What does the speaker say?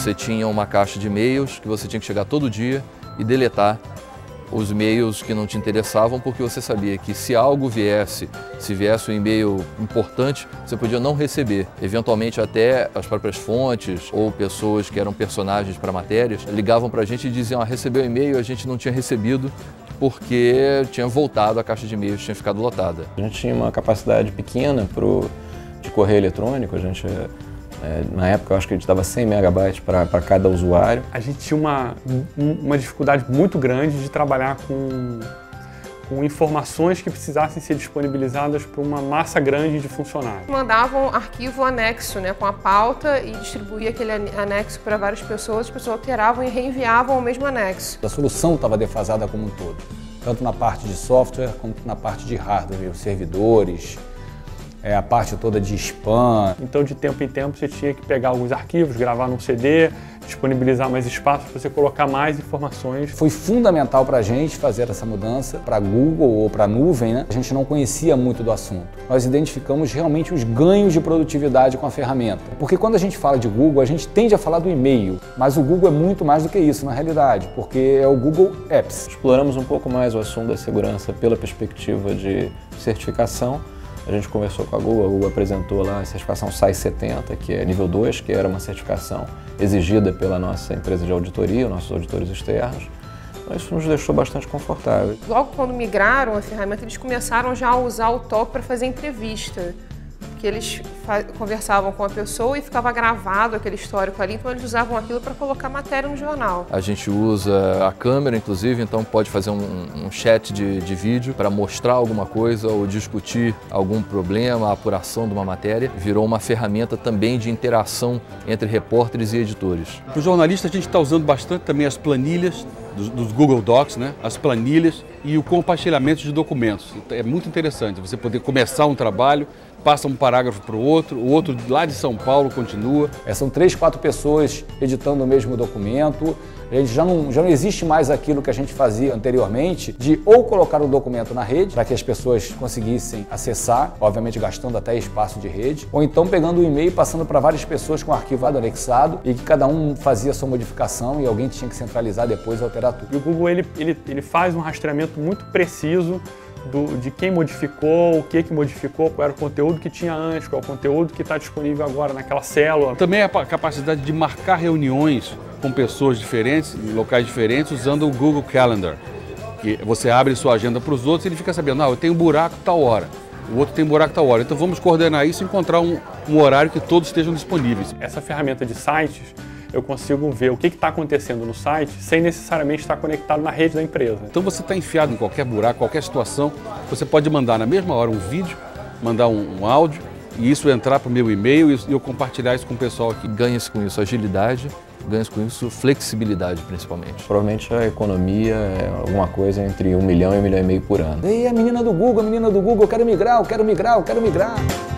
Você tinha uma caixa de e-mails que você tinha que chegar todo dia e deletar os e-mails que não te interessavam, porque você sabia que se algo viesse, se viesse um e-mail importante, você podia não receber. Eventualmente até as próprias fontes ou pessoas que eram personagens para matérias ligavam para a gente e diziam: recebeu o e-mail, a gente não tinha recebido porque tinha voltado, a caixa de e-mails tinha ficado lotada. A gente tinha uma capacidade pequena de correio eletrônico, na época eu acho que a gente dava 100 megabytes para cada usuário. A gente tinha uma dificuldade muito grande de trabalhar com informações que precisassem ser disponibilizadas para uma massa grande de funcionários. Mandavam arquivo anexo, com a pauta, e distribuía aquele anexo para várias pessoas, as pessoas alteravam e reenviavam o mesmo anexo. A solução estava defasada como um todo, tanto na parte de software como na parte de hardware, os servidores, a parte toda de spam. Então, de tempo em tempo, você tinha que pegar alguns arquivos, gravar num CD, disponibilizar mais espaço para você colocar mais informações. Foi fundamental para a gente fazer essa mudança para Google ou para a nuvem, A gente não conhecia muito do assunto. Nós identificamos realmente os ganhos de produtividade com a ferramenta. Porque quando a gente fala de Google, a gente tende a falar do e-mail, mas o Google é muito mais do que isso, na realidade, porque é o Google Apps. Exploramos um pouco mais o assunto da segurança pela perspectiva de certificação. A gente conversou com a Google apresentou lá a certificação SAI 70, que é nível 2, que era uma certificação exigida pela nossa empresa de auditoria, nossos auditores externos. Então, isso nos deixou bastante confortáveis. Logo quando migraram a ferramenta, eles começaram já a usar o Top para fazer entrevista. Que eles conversavam com a pessoa e ficava gravado aquele histórico ali, então eles usavam aquilo para colocar matéria no jornal. A gente usa a câmera, inclusive, então pode fazer um chat de vídeo para mostrar alguma coisa ou discutir algum problema, a apuração de uma matéria. Virou uma ferramenta também de interação entre repórteres e editores. Para o jornalista, a gente está usando bastante também as planilhas dos Google Docs, as planilhas e o compartilhamento de documentos. É muito interessante você poder começar um trabalho, passa um parágrafo para o outro lá de São Paulo continua. São 3, 4 pessoas editando o mesmo documento. A gente já não existe mais aquilo que a gente fazia anteriormente de ou colocar o documento na rede para que as pessoas conseguissem acessar, obviamente gastando até espaço de rede, ou então pegando o e-mail e passando para várias pessoas com o arquivo anexado e que cada um fazia a sua modificação e alguém tinha que centralizar depois e alterar tudo. E o Google ele faz um rastreamento muito preciso de quem modificou, o que modificou, qual era o conteúdo que tinha antes, qual é o conteúdo que está disponível agora naquela célula. Também a capacidade de marcar reuniões com pessoas diferentes, em locais diferentes, usando o Google Calendar. Que você abre sua agenda para os outros e ele fica sabendo, eu tenho um buraco tal hora, o outro tem um buraco tal hora. Então vamos coordenar isso e encontrar um horário que todos estejam disponíveis. Essa ferramenta de sites, eu consigo ver o que está acontecendo no site sem necessariamente estar conectado na rede da empresa. Então você está enfiado em qualquer buraco, qualquer situação, você pode mandar na mesma hora um vídeo, mandar um áudio e isso entrar para o meu e-mail e eu compartilhar isso com o pessoal aqui. Ganha-se com isso agilidade, ganha-se com isso flexibilidade principalmente. Provavelmente a economia é alguma coisa entre 1 milhão e 1,5 milhão por ano. E a menina do Google, eu quero migrar, eu quero migrar, eu quero migrar.